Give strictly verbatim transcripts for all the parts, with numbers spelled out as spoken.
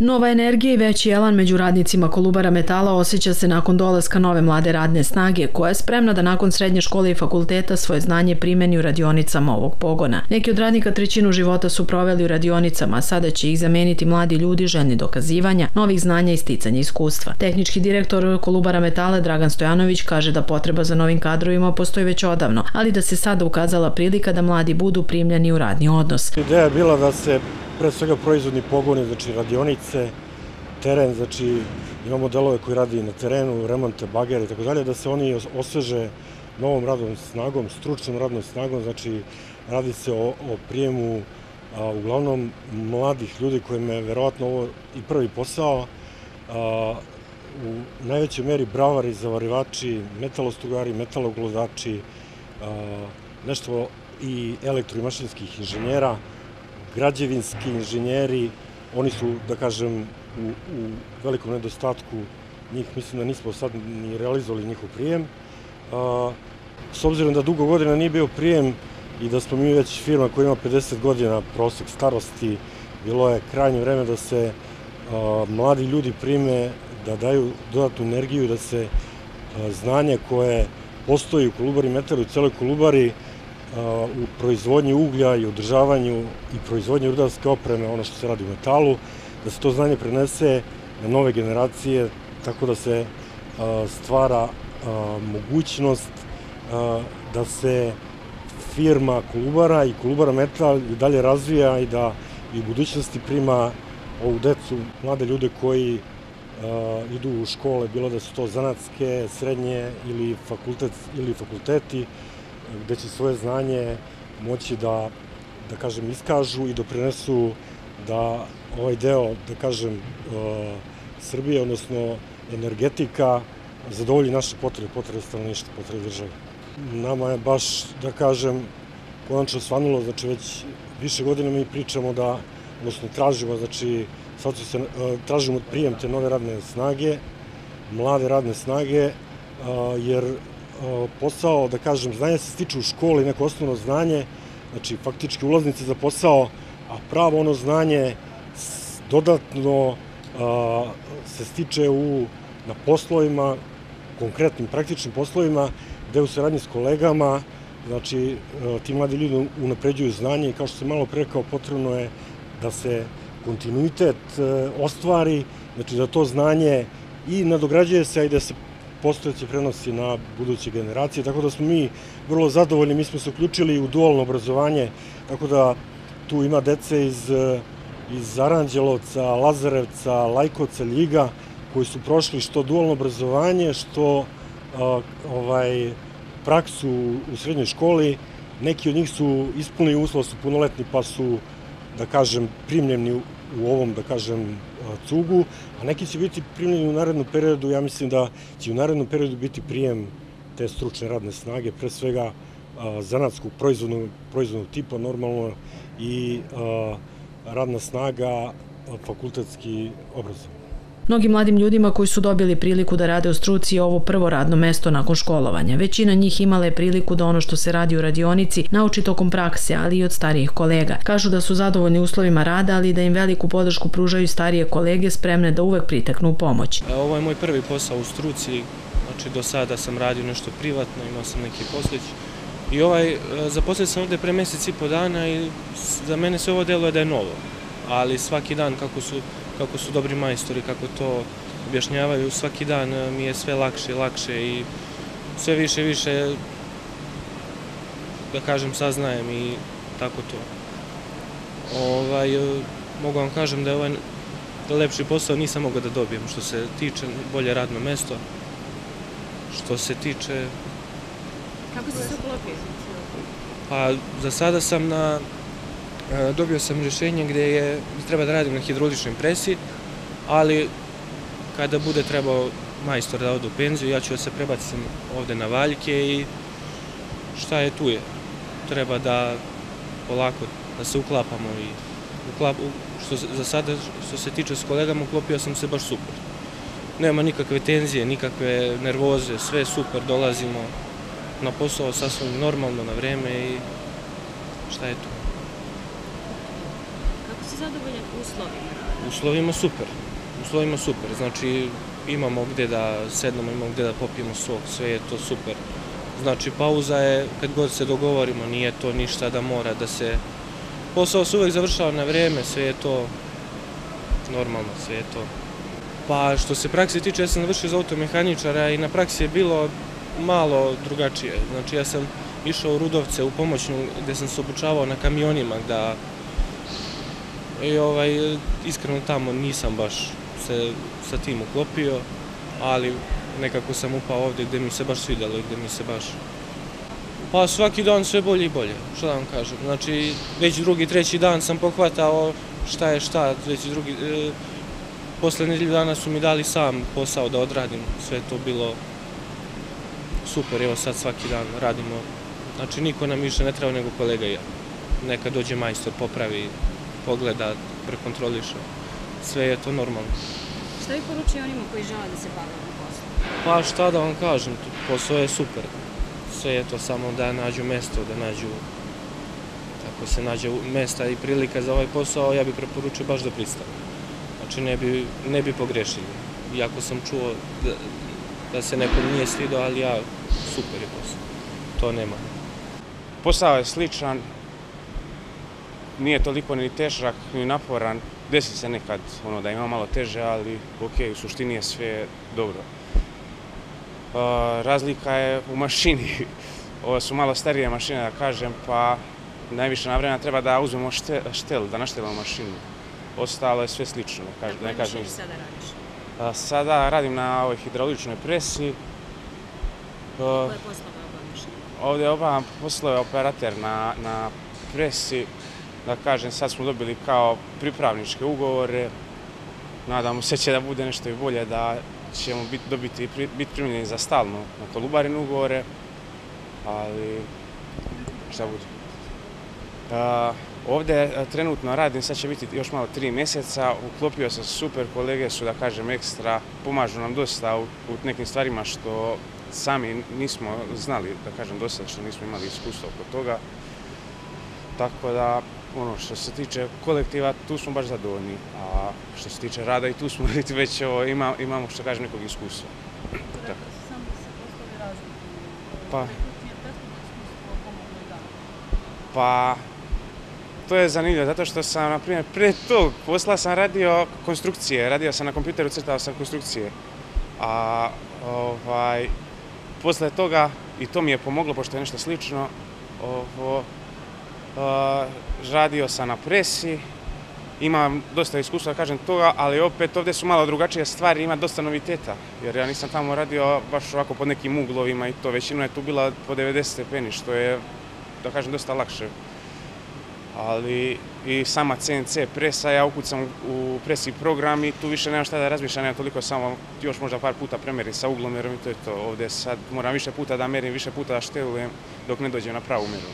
Nova energija i veći elan među radnicima Kolubara metala osjeća se nakon dolaska nove mlade radne snage, koja je spremna da nakon srednje škole i fakulteta svoje znanje primeni u radionicama ovog pogona. Neki od radnika trećinu života su proveli u radionicama, a sada će ih zameniti mladi ljudi željni dokazivanja, novih znanja i sticanja iskustva. Tehnički direktor Kolubara metala Dragan Stojanović kaže da potreba za novim kadrovima postoji već odavno, ali da se sada ukazala prilika da mladi budu primljeni u radni odnos. Ideja je bila da se pre svega proizvodni pogoni, znači radionice, teren, znači imamo delove koji radi na terenu, remonte, bagere i tako dalje, da se oni osveže novom radnom snagom, stručnom radnom snagom, znači radi se o, o prijemu a, uglavnom mladih ljudi kojima je verovatno ovo i prvi posao, a, u najvećoj meri bravari, zavarivači, metalostugari, metaloglodači, a, nešto i elektro- i mašinskih inženjera, građevinski inženjeri, oni su, da kažem, u, u velikom nedostatku njih, mislim da nismo sad ni realizovali njihov prijem. A, s obzirom da dugo godina nije bio prijem i da smo mi već firma koja ima pedeset godina prosek starosti, bilo je krajnje vreme da se a, mladi ljudi prime, da daju dodatnu energiju, da se a, znanje koje postoji u Kolubari metalu i u celoj Kolubari u proizvodnji uglja i održavanju i proizvodnji rudarske opreme, ono što se radi u metalu, da se to znanje prenese na nove generacije, tako da se stvara mogućnost da se firma Kolubara i Kolubara metal i dalje razvija i da i u budućnosti prima ovu decu, mlade ljude koji idu u škole, bilo da su to zanatske, srednje ili fakultet ili fakulteti, gde će svoje znanje moći da, da kažem, iskažu i doprinesu da ovaj deo, da kažem, Srbije, odnosno energetika, zadovolji naše potrebe, potrebe stanovništva, potrebe države. Nama je baš, da kažem, konačno svanulo, znači već više godina mi pričamo da, odnosno tražimo, znači sad se, tražimo prijem te nove radne snage, mlade radne snage, jer posao, da kažem, znanje se stiče u školi, neko osnovno znanje, znači faktički ulaznice za posao, a pravo ono znanje dodatno a, se stiče u, na poslovima, konkretnim praktičnim poslovima, gde u saradnji s kolegama, znači a, ti mladi ljudi unapređuju znanje i kao što sam malo pre rekao, potrebno je da se kontinuitet a, ostvari, znači da to znanje i nadograđuje se i da se postojeće prenosi na buduće generacije, tako da smo mi vrlo zadovoljni, mi smo se uključili u dualno obrazovanje, tako da tu ima dece iz, iz Aranđelovca, Lazarevca, Lajkovca, Ljiga, koji su prošli što dualno obrazovanje, što a, ovaj, praksu u srednjoj školi. Neki od njih su ispunili uslov, su punoletni, pa su, da kažem, primljeni u, u ovom, da kažem, cugu, a neki će biti primljeni u narednom periodu. Ja mislim da će u narednom periodu biti prijem te stručne radne snage, pre svega zanatskog proizvodnog, proizvodnog tipa, normalno, i a, radna snaga fakultetski obrazovanja. Mnogim mladim ljudima koji su dobili priliku da rade u struci je ovo prvo radno mesto nakon školovanja. Većina njih imala je priliku da ono što se radi u radionici nauči tokom prakse, ali i od starijih kolega. Kažu da su zadovoljni uslovima rada, ali da im veliku podršku pružaju starije kolege spremne da uvek priteknu u pomoć. Ovo je moj prvi posao u struci, znači do sada sam radio nešto privatno, imao sam neki poslić. I ovaj, zaposlio sam ovde pre mesec i po dana i za mene sve ovo deluje da je novo. Ali svaki dan kako su kako su dobri majstori, kako to objašnjavaju, svaki dan mi je sve lakše i lakše i sve više i više, da kažem, saznajem i tako to. Ovaj, mogu vam kažem da je ovaj lepši posao nisam mogao da dobijem, što se tiče bolje radno mesto, što se tiče... Kako si se uklopio? Pa, za sada sam na... Dobio sam rješenje gde je, treba da radim na hidrauličnoj presi, ali kada bude trebao majstor da ode u penziju, ja ću da se prebacim ovde na valjke i šta je tu je. Treba da polako da se uklapamo i uklap, što za sada što se tiče s kolegama uklopio sam se baš super. Nema nikakve tenzije, nikakve nervoze, sve super, dolazimo na posao sasvim normalno, na vreme i šta je tu. Kako si zadovoljan uslovima rada? uslovima super, uslovima super, znači imamo gdje da sednemo, imamo gdje da popijemo sok, sve je to super. Znači pauza je kad god se dogovorimo, nije to ništa da mora da se... Posao se uvijek završava na vrijeme, sve je to normalno, sve je to. Pa što se praksi tiče, ja sam završio za automehaničara i na praksi je bilo malo drugačije. Znači ja sam išao u Rudovce u pomoćnu gdje sam se obučavao na kamionima, da i ovaj, iskreno tamo nisam baš se sa tim uklopio, ali nekako sam upao ovdje gdje mi se baš svidjelo i gdje mi se baš... Pa svaki dan sve bolje i bolje, što da vam kažem. Znači već drugi, treći dan sam pohvatao šta je šta, već drugi... E, posle nedelju dana su mi dali sam posao da odradim, sve je to bilo super, evo sad svaki dan radimo. Znači niko nam više ne treba nego kolega i ja. Neka dođe majstor, popravi, pogleda, prekontroliše, sve je to normalno. Šta vi poručuje onima koji žele da se bave ovim poslom? Pa šta da vam kažem, posao je super. Sve je to samo da nađu mesto, da nađu, tako se nađe mesta i prilika za ovaj posao, ja bih preporučio baš da pristane. Znači ne bi, ne bi pogrešili. Iako sam čuo da, da se nekom nije svidio, ali ja, super je posao. To nema. Posao je sličan, nije toliko ni težak, ni naporan. Desi se nekad ono, da ima malo teže, ali ok, u suštini je sve dobro. Uh, razlika je u mašini. Ovo su malo starije mašine, da kažem, pa najviše na vremena treba da uzmemo štel, štel da naštelimo mašinu. Ostalo je sve slično. Na kojoj mašini sada radiš? Uh, sada radim na ovoj hidrauličnoj presi. Uh, Koje poslove obavljaš? Ovdje obavljam poslove operater na, na presi. Da kažem, sad smo dobili kao pripravničke ugovore. Nadamo se će da bude nešto i bolje, da ćemo biti, dobiti, biti primljeni za stalno na Kolubarin ugovore, ali šta bude. Uh, ovdje trenutno radim, sad će biti još malo tri mjeseca, uklopio sam super, kolege su, da kažem, ekstra, pomažu nam dosta u, u nekim stvarima što sami nismo znali, da kažem, dosta, što nismo imali iskustva oko toga. Tako da, ono, što se tiče kolektiva, tu smo baš zadovoljni, a što se tiče rada i tu smo već ovo, ima, imamo, što kažem, nekog iskustva. Rekli su samo da se poslovi razlikuju. Pa, Ti je prethodno iskustvo pomoglo i dalje? pa, to je zanimljivo, zato što sam, na primjer, prije tog posla sam radio konstrukcije, radio sam na kompjuteru, crtao sam konstrukcije. A, ovaj, posle toga, i to mi je pomoglo, pošto je nešto slično, ovo, Uh, radio sam na presi, imam dosta iskustva, da kažem toga, ali opet ovdje su malo drugačije stvari, ima dosta noviteta, jer ja nisam tamo radio baš ovako pod nekim uglovima i to, većina je tu bila po devedeset stepeni, što je, da kažem, dosta lakše. Ali i sama C N C presa, ja ukucam u presi program i tu više nemam šta da razmišljam, nema toliko, samo još možda par puta premerim sa uglomerom i to je to. Ovdje sad moram više puta da merim, više puta da štelujem dok ne dođem na pravu meru.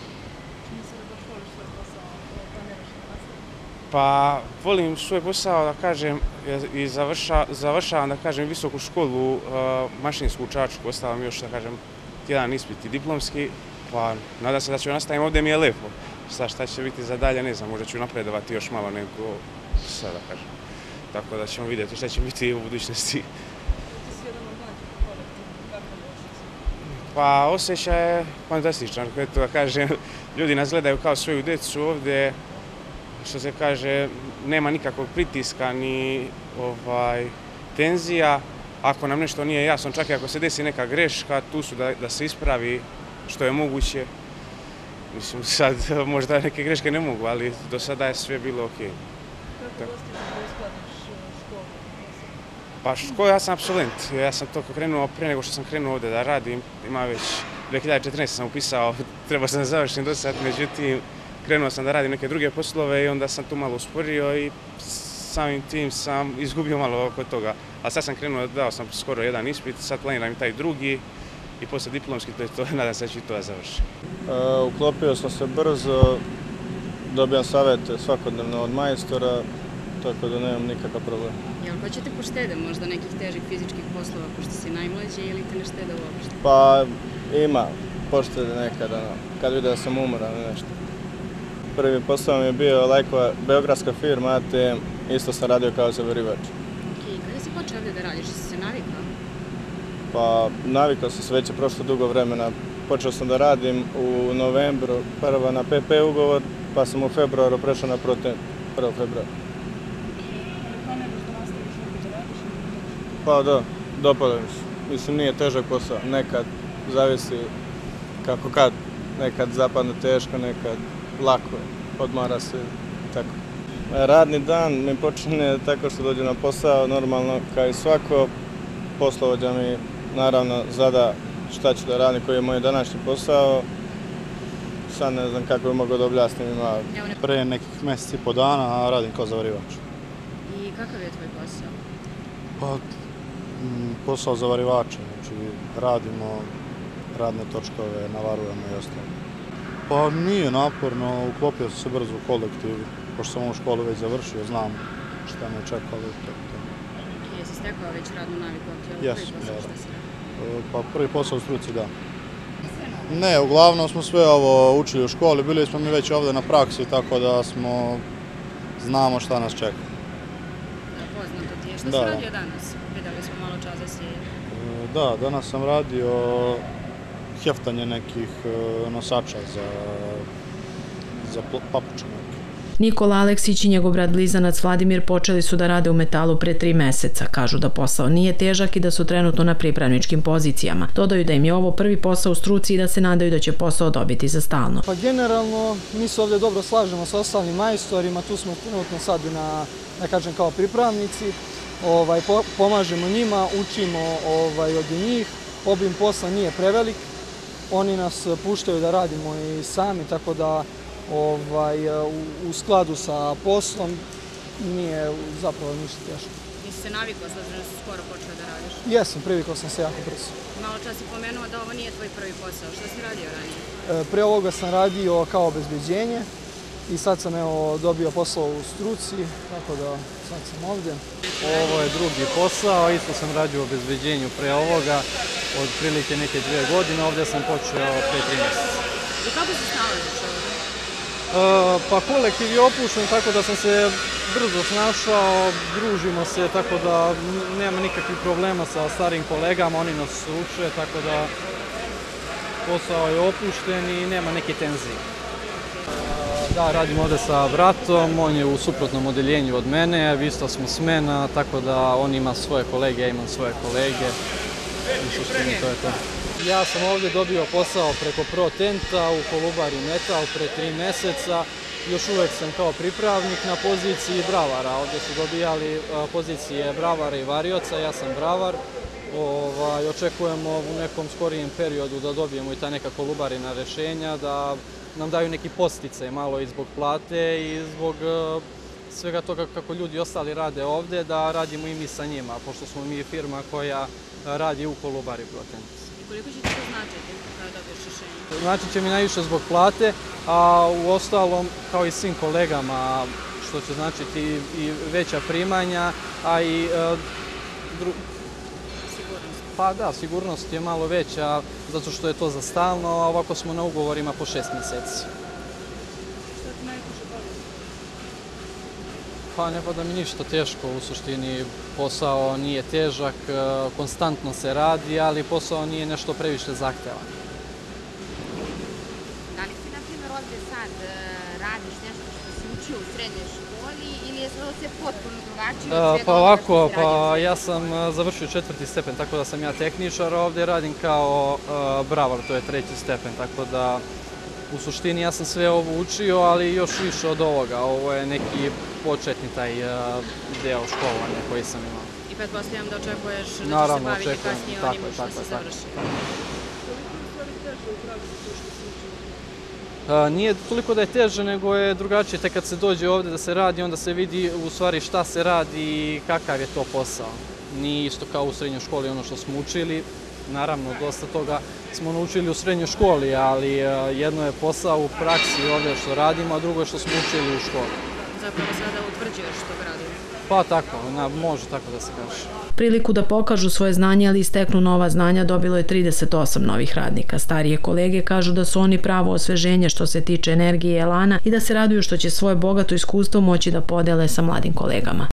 Pa volim svoj posao, da kažem, i završa, završavam, da kažem, visoku školu, uh, mašinsku u Čačku, ostavam još, da kažem, jedan ispit i diplomski, pa nadam se da ću nastaviti, ovdje mi je lepo. Šta, šta će biti za dalje, ne znam, možda ću napredovati još malo nego sad, da kažem. Tako da ćemo vidjeti šta će biti u budućnosti. Ti si jedan od mlađih u kolektivu, kako je osjećaj? Pa osjećaj je fantastičan, da kažem, ljudi nas gledaju kao svoju djecu ovdje. Što se kaže, nema nikakvog pritiska ni ovaj, tenzija. Ako nam nešto nije jasno, čak i ako se desi neka greška, tu su da, da se ispravi što je moguće. Mislim, sad možda neke greške ne mogu, ali do sada je sve bilo ok. Kako dostižeš da isplatiš školu? Pa školu, ja sam apsolvent. Ja sam to krenuo prije nego što sam krenuo ovdje da radim. Ima već dvije hiljade četrnaeste. sam upisao, trebao sam da završim do sad, međutim, krenuo sam da radim neke druge poslove i onda sam tu malo usporio i samim tim sam izgubio malo oko toga. A sad sam krenuo, dao sam skoro jedan ispit, sad planiram i taj drugi i poslije diplomski, to je to, nadam se da ću i to da završim. Uh, uklopio sam se brzo, dobijam savjete svakodnevno od majstora, tako da nemam nikakav problem. Jel hoćete poštede možda nekih težih fizičkih poslova, pošto si najmlađi, ili te ne štede uopšte? Pa ima poštede nekada, no, kad vidim da sam umoran ili nešto. Prvi posao mi je bio lajkova beogradska firma A T M, isto sam radio kao zavarivač. I kada si počeo ovdje da radiš, si se navikao? Pa navikao sam se, već je prošlo dugo vremena. Počeo sam da radim u novembru, prvo na P P ugovor, pa sam u februaru prešao na Protent, prvog februara. Planiraš da nastaviš ovdje da radiš? Pa da, dopada mi se. Mislim, nije težak posao, nekad zavisi kako kad. Nekad zapadne teško, nekad lako, odmara se, tako. Radni dan mi počinje tako što dođem na posao, normalno kao i svako. Poslovođa mi naravno zada šta ću da radim, koji je moj današnji posao. Sad ne znam kako bi mogao da objasnim ima. Pre nekih mjeseci i po dana, a radim kao zavarivač. I kakav je tvoj posao? Pa, posao zavarivača, znači radimo radne točkove, navarujemo i ostalo. Pa nije naporno, uklopio sam se brzo u kolektiv, pošto sam ovu školu već završio, znam šta me čekalo. I jesi stekao već radnu naviku, ako je ovo prvi posao šta si radio? Pa prvi posao u struci, da. Ne, uglavnom smo sve ovo učili u školi, bili smo mi već ovdje na praksi, tako da smo, znamo šta nas čeka. Da, poznato ti je. Šta si radio danas? Vidjeli smo malo čas da si... Da, danas sam radio heftanje nekih nosača za, za papuče neke. Nikola Aleksić i njegov brat blizanac Vladimir počeli su da rade u metalu pre tri meseca. Kažu da posao nije težak i da su trenutno na pripravničkim pozicijama. Dodaju da im je ovo prvi posao u struci i da se nadaju da će posao dobiti za stalno. Pa generalno mi se ovdje dobro slažemo sa ostalim majstorima, tu smo trenutno sad na, da kažem, kao pripravnici. Ovaj, po, pomažemo njima, učimo ovaj, od njih, obim posla nije prevelik, oni nas puštaju da radimo i sami, tako da ovaj, u, u skladu sa poslom nije zapravo ništa teško. Nisi se navikao, s obzirom da si skoro počeo da radiš? Jesam, privikao sam se jako brzo. Malo čas si pomenuo da ovo nije tvoj prvi posao, šta si radio ranije? E, pre ovoga sam radio kao obezbeđenje i sad sam evo, dobio posao u struci, tako da sad sam ovdje. Ovo je drugi posao, isto sam radio u obezbeđenju pre ovoga, od prilike neke dvije godine, ovdje sam počeo pre tri mjeseca. I kako se snalaziš ovdje? E, pa kolektiv je opušten, tako da sam se brzo snašao, družimo se, tako da nema nikakvih problema sa starim kolegama, oni nas uče, tako da posao je opušten i nema neke tenzije. Da, radim ovdje sa bratom, on je u suprotnom odeljenju od mene, isto smo smena, tako da on ima svoje kolege, ja imam svoje kolege. U suštini to je to. Ja sam ovdje dobio posao preko Protenta u Kolubari Metal pre tri mjeseca. Još uvijek sam kao pripravnik na poziciji bravara. Ovdje su dobijali pozicije bravara i varioca, ja sam bravar. Ovaj, očekujemo u nekom skorijem periodu da dobijemo i ta neka kolubarina rešenja, da nam daju neki postice malo i zbog plate i zbog uh, svega toga kako ljudi ostali rade ovdje, da radimo i mi sa njima, pošto smo mi firma koja radi u Kolubari Protent. I koliko će ti to značiti kada dobiješ rešenje? Znači će mi najviše zbog plate, a u ostalom kao i svim kolegama, što će značiti i veća primanja, a i uh, dru... Pa da, sigurnost je malo veća, zato što je to za stalno, a ovako smo na ugovorima po šest mjeseci. Šta ti najteže baviti? Pa ne pada mi ništa teško, u suštini posao nije težak, konstantno se radi, ali posao nije nešto previše zahtevan. Da li ti, na primjer, ovdje sad radiš nešto što si učio u srednjoj školi ili je sve potpuno drugačije? Pa ovako, pa ja sam završio četvrti stepen, tako da sam ja tehničar, a ovdje radim kao bravar, to je treći stepen, tako da u suštini ja sam sve ovo učio, ali još više od ovoga. Ovo je neki početni taj deo školovanja koji sam imao. I pretpostavljam da očekuješ da ćeš se baviti kasnije onima što si završio. Koliko je u stvari teže upraviti to što si učio? Nije toliko da je teže, nego je drugačije. Tek kad se dođe ovdje da se radi, onda se vidi u stvari šta se radi i kakav je to posao. Nije isto kao u srednjoj školi ono što smo učili. Naravno, dosta toga smo naučili u srednjoj školi, ali jedno je posao u praksi ovdje što radimo, a drugo je što smo učili u školi. Zapravo sada utvrđuješ što radimo. Pa tako, može tako da se kaže. Priliku da pokažu svoje znanje ali isteknu nova znanja dobilo je trideset osam novih radnika. Starije kolege kažu da su oni pravo osveženje što se tiče energije i elana i da se raduju što će svoje bogato iskustvo moći da podele sa mladim kolegama.